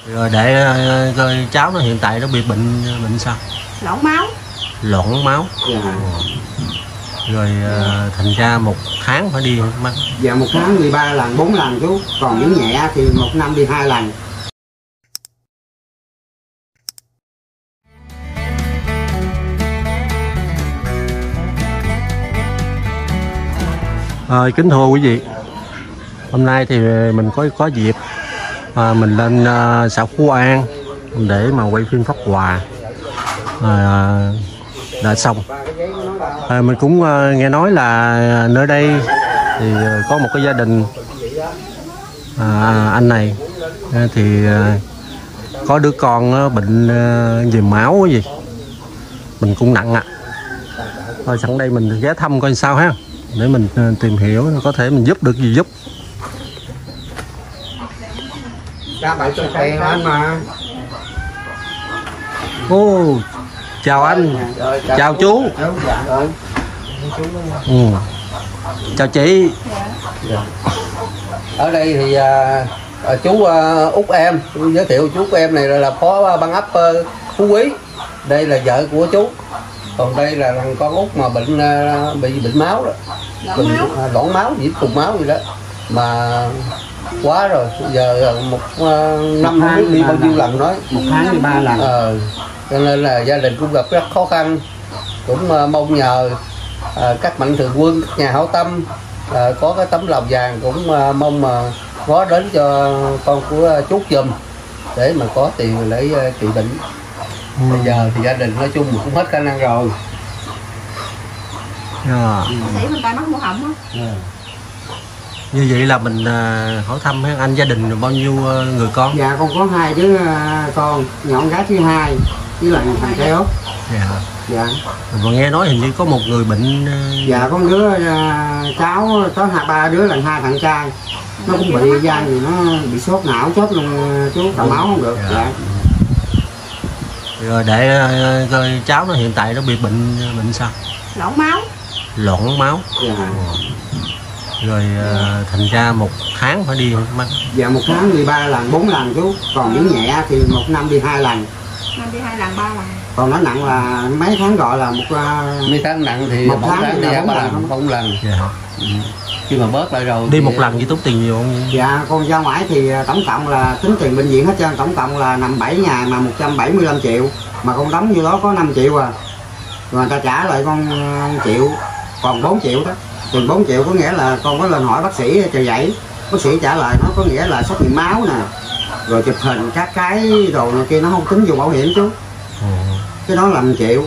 Rồi để coi cháu nó hiện tại nó bị bệnh sao? Loãng máu. Loãng máu. Dạ. Rồi thành ra 1 tháng phải đi mắt. Dạ 1 tháng đi 3 lần 4 lần chú, còn những nhẹ thì 1 năm đi 2 lần. Kính thưa quý vị, hôm nay thì mình có dịp mình lên xã Phú An để mà quay phim phát quà đã xong. Mình cũng nghe nói là nơi đây thì có một cái gia đình anh này thì có đứa con bệnh về máu cái gì, mình cũng nặng ạ. Thôi sẵn đây mình ghé thăm coi sao ha, để mình tìm hiểu có thể mình giúp được gì giúp. Ra 700 tiền anh mà. Chào anh. Chào chú. Chào chị. Ở đây thì chú Út em, giới thiệu chú của em này là phó ban ấp Phú Quý. Đây là vợ của chú. Còn đây là thằng con Út mà bị bệnh máu đó. Loãng máu, nhiễm trùng máu gì đó. Mà quá rồi, giờ 1 năm không biết đi bao nhiêu lần nói. 1 tháng đi 3 lần. Cho nên là gia đình cũng gặp rất khó khăn. Cũng mong nhờ các mạnh thường quân, các nhà hảo tâm có cái tấm lòng vàng, cũng mong mà có đến cho con của chú giùm để mà có tiền để trị bệnh. Bây giờ thì gia đình nói chung cũng hết khả năng rồi. Sĩ mình tay mắt mũi họng á. Như vậy là mình hỏi thăm anh gia đình bao nhiêu người con? Dạ con có 2 đứa con, nhỏ con gái thứ 2 với lại thằng Kéo. Dạ. Và nghe nói hình như có một người bệnh. Dạ có đứa cháu có 3 đứa là 2 thằng trai, nó cũng bị da gì, nó bị sốt não chết luôn chú, cầm máu không được. Dạ. Rồi để coi cháu nó hiện tại nó bị bệnh sao? Loãng máu. Loãng máu. Dạ. Rồi thành ra 1 tháng phải đi mắt. Dạ 1 tháng đi 3 lần 4 lần chú, còn những nhẹ thì 1 năm đi 2 lần. Năm đi 2 lần 3 lần. Còn nó nặng là mấy tháng gọi là mấy tháng nặng thì 1 tháng tháng đi 4 lần. 4 lần. Dạ. Khi mà bớt lại rồi đi 1 lần với tốn tiền nhiều không? Dạ con ra ngoài thì tổng cộng là tính tiền bệnh viện hết trơn, tổng cộng là nằm 7 ngày mà 175 triệu, mà con đóng như đó có 5 triệu à, rồi người ta trả lại con 1 triệu, còn 4 triệu đó. Tiền 4 triệu có nghĩa là con có lên hỏi bác sĩ chờ dãy, bác sĩ trả lời nó có nghĩa là xét nghiệm máu nè, rồi chụp hình các cái đồ này kia, nó không tính vô bảo hiểm chú. Cái đó là 1 triệu.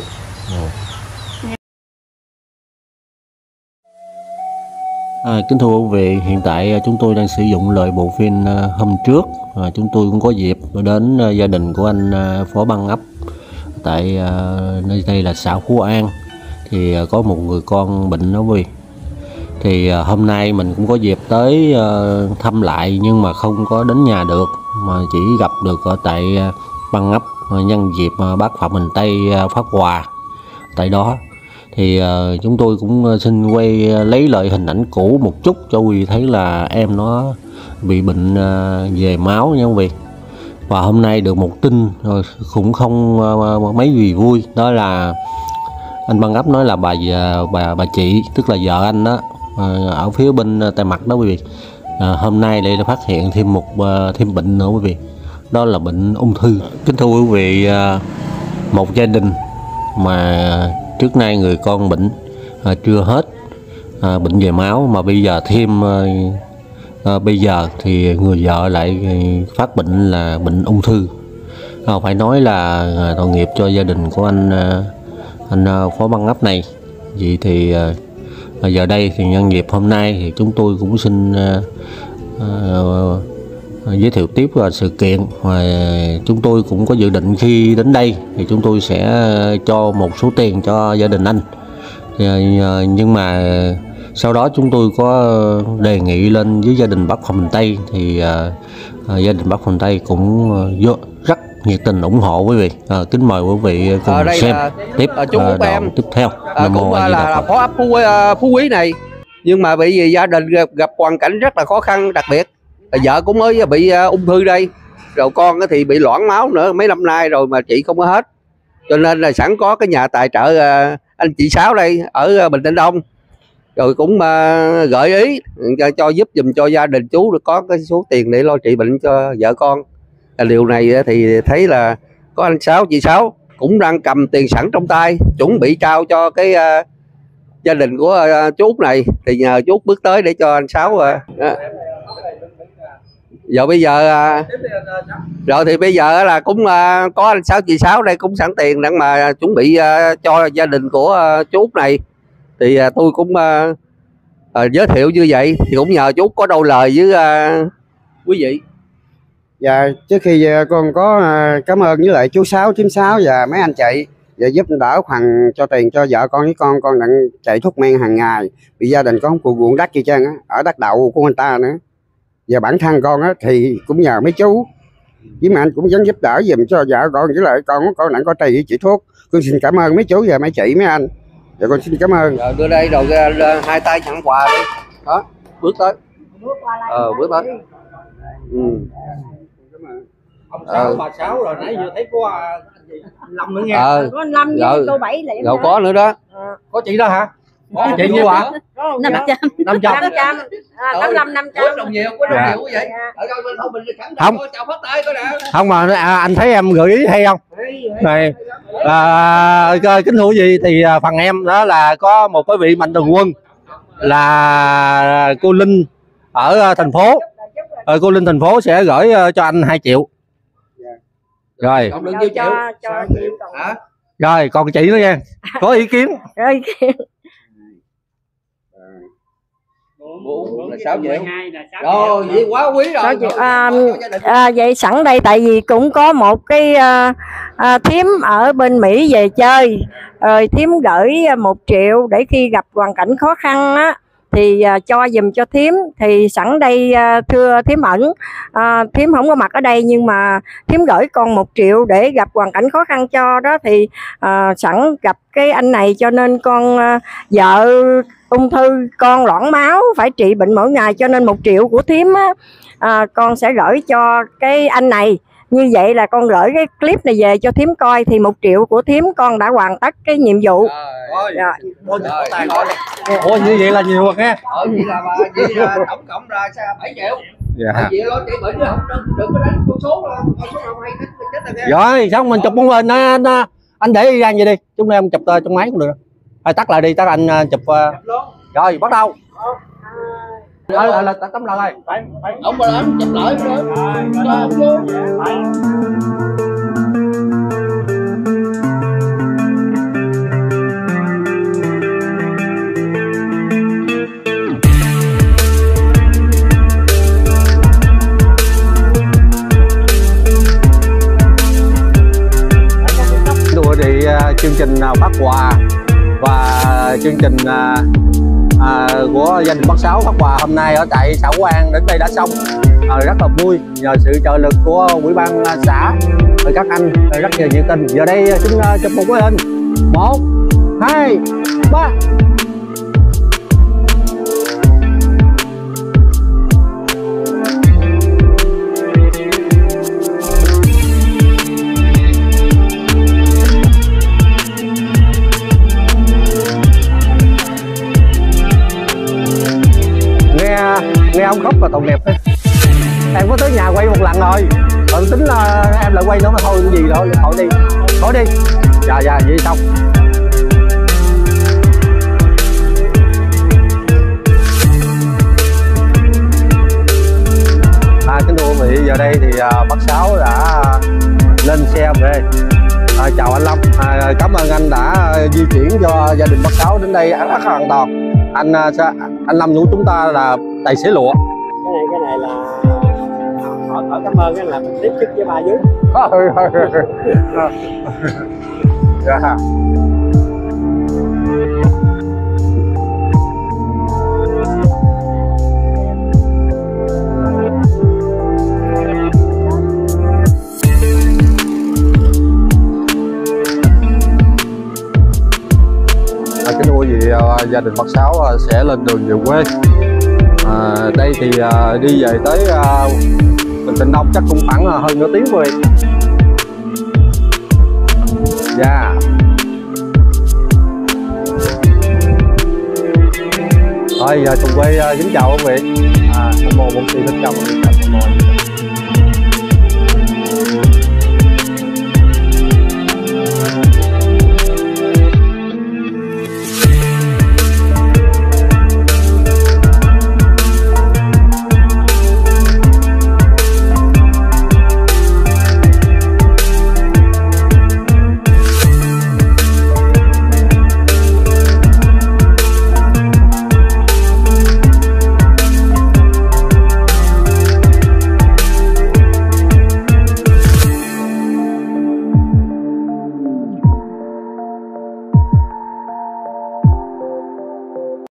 Kính thưa quý vị, hiện tại chúng tôi đang sử dụng lời bộ phim hôm trước. Chúng tôi cũng có dịp đến gia đình của anh phó ban ấp tại nơi đây là xã Phú An, thì có một người con bệnh đó quý vị. Thì hôm nay mình cũng có dịp tới thăm lại, nhưng mà không có đến nhà được, mà chỉ gặp được ở tại ban ấp nhân dịp bác Phạm Bình Tây phát quà tại đó. Thì chúng tôi cũng xin quay lấy lại hình ảnh cũ một chút cho quý vị thấy là em nó bị bệnh về máu nha quý vị. Và hôm nay được một tin rồi cũng không mấy gì vui, đó là anh ban ấp nói là bà chị, tức là vợ anh đó, ở phía bên tay mặt đó quý vị, hôm nay lại phát hiện thêm bệnh nữa quý vị, đó là bệnh ung thư. Kính thưa quý vị, một gia đình mà trước nay người con bệnh chưa hết bệnh về máu, mà bây giờ thêm bây giờ thì người vợ lại phát bệnh là bệnh ung thư. Phải nói là tội nghiệp cho gia đình của anh phó ban ấp này. Vậy thì giờ đây thì nhân dịp hôm nay thì chúng tôi cũng xin giới thiệu tiếp là sự kiện mà chúng tôi cũng có dự định khi đến đây thì chúng tôi sẽ cho một số tiền cho gia đình anh. Nhưng mà sau đó chúng tôi có đề nghị lên với gia đình bác Phạm Bình Tây, thì gia đình bác Phạm Bình Tây cũng rất nhiệt tình ủng hộ quý vị. Kính mời quý vị cùng xem tiếp đoạn tiếp theo. Cũng là phó ấp Phú Quý này, nhưng mà bị gia đình gặp hoàn cảnh rất là khó khăn, đặc biệt vợ cũng mới bị ung thư đây, rồi con thì bị loãng máu nữa mấy năm nay rồi mà trị không có hết, cho nên là sẵn có cái nhà tài trợ anh chị Sáu đây ở Bình Định Đông rồi cũng gợi ý cho giúp dùm cho gia đình chú được có cái số tiền để lo trị bệnh cho vợ con. Điều này thì thấy là có anh Sáu chị Sáu cũng đang cầm tiền sẵn trong tay chuẩn bị trao cho cái gia đình của chú Út này, thì nhờ chú Út bước tới để cho anh Sáu giờ bây giờ rồi thì bây giờ là cũng có anh Sáu chị Sáu đây cũng sẵn tiền để mà chuẩn bị cho gia đình của chú Út này, thì tôi cũng giới thiệu như vậy thì cũng nhờ chú Út có đôi lời với quý vị. Dạ, trước khi con có cảm ơn với lại chú Sáu, thím Sáu và mấy anh chị và giúp đỡ phần cho tiền cho vợ con với con đang chạy thuốc men hàng ngày, vì gia đình con không ruộng đất gì trơn á, ở đất đậu của người ta nữa. Và bản thân con á thì cũng nhờ mấy chú với mấy anh cũng vẫn giúp đỡ giùm cho vợ con với lại con nặng có trì với chị thuốc. Con xin cảm ơn mấy chú và mấy chị mấy anh. Dạ con xin cảm ơn. Đưa đây rồi hai tay nhận quà đi. Đó, bước tới. Bước tới. Ông Sáu, bà Sáu rồi nãy giờ thấy có anh Lâm nữa nghe. Có anh Lâm với cô Bảy lẻ. Rồi có nữa đó. Có chị đó hả? Có chị nhiêu ạ? 500. 500. 500. Có đồng nhiều, có đồng nhiều quá vậy. Ở đâu bên không mình khẳng định coi chào phát tay coi nè. Không mà anh thấy em gợi ý hay không? Này kính thưa gì thì phần em đó là có một cái vị mạnh thường quân là cô Linh ở thành phố. Cô Linh thành phố sẽ gửi cho anh 2 triệu. Rồi. Không được nhiêu triệu. Hả? Rồi còn chị nữa nha. Có ý kiến. Là 6 triệu. Rồi vậy quá quý rồi. Vậy sẵn đây tại vì cũng có một cái thím ở bên Mỹ về chơi, rồi thím gửi 1 triệu để khi gặp hoàn cảnh khó khăn á thì cho dùm cho thím. Thì sẵn đây thưa thím Ẩn, thím không có mặt ở đây nhưng mà thím gửi con 1 triệu để gặp hoàn cảnh khó khăn cho đó, thì sẵn gặp cái anh này cho nên con vợ ung thư, con loãng máu phải trị bệnh mỗi ngày, cho nên 1 triệu của thím á, con sẽ gửi cho cái anh này. Như vậy là con gửi cái clip này về cho thím coi, thì 1 triệu của thím con đã hoàn tất cái nhiệm vụ. Rồi. Ủa như vậy là nhiều rồi nghe. Vậy là tổng cộng ra 7 triệu. Dạ. Vậy lo trị bệnh không đừng có đánh con số nào hay chết rồi nghe. Rồi, xong mình chụp món hình anh để ra vậy đi. Chúng em chụp trong máy cũng được. Tắt lại đi, tắt anh chụp. Rồi, bắt đầu. Là tấm lần ơi. Ông mà anh chụp lại nữa. Đùa thì chương trình phát quà và chương trình của gia đình bác Sáu phát quà hôm nay ở tại xã Quang đến đây đã xong. Rất là vui nhờ sự trợ lực của ủy ban xã và các anh rất nhiều nhiệt tình. Giờ đây xin chụp một cái hình 1, 2, 3. Nghe ông khóc là tội nghiệp đấy. Em có tới nhà quay một lần rồi, còn tính là em lại quay nữa mà thôi cái gì đó, thôi đi. Dạ vậy xong. Kính thưa quý vị, giờ đây thì bác Sáu đã lên xe về. Chào anh Lâm, cảm ơn anh đã di chuyển cho gia đình bác Sáu đến đây rất an toàn. Anh Lâm của chúng ta là tài xế lụa. Cái này là họ cảm ơn cái là mình tiếp sức với ba dưới. Dạ. Cái nuôi gì gia đình bác Sáu sẽ lên đường về quê. Đây thì đi về tới Từ Tịnh Đông chắc cũng khoảng hơn nửa tiếng rồi. Dạ. Thôi giờ cùng quay kính chào quý vị. Nam mô Bổn Sư Thích Ca Mâu Ni Phật.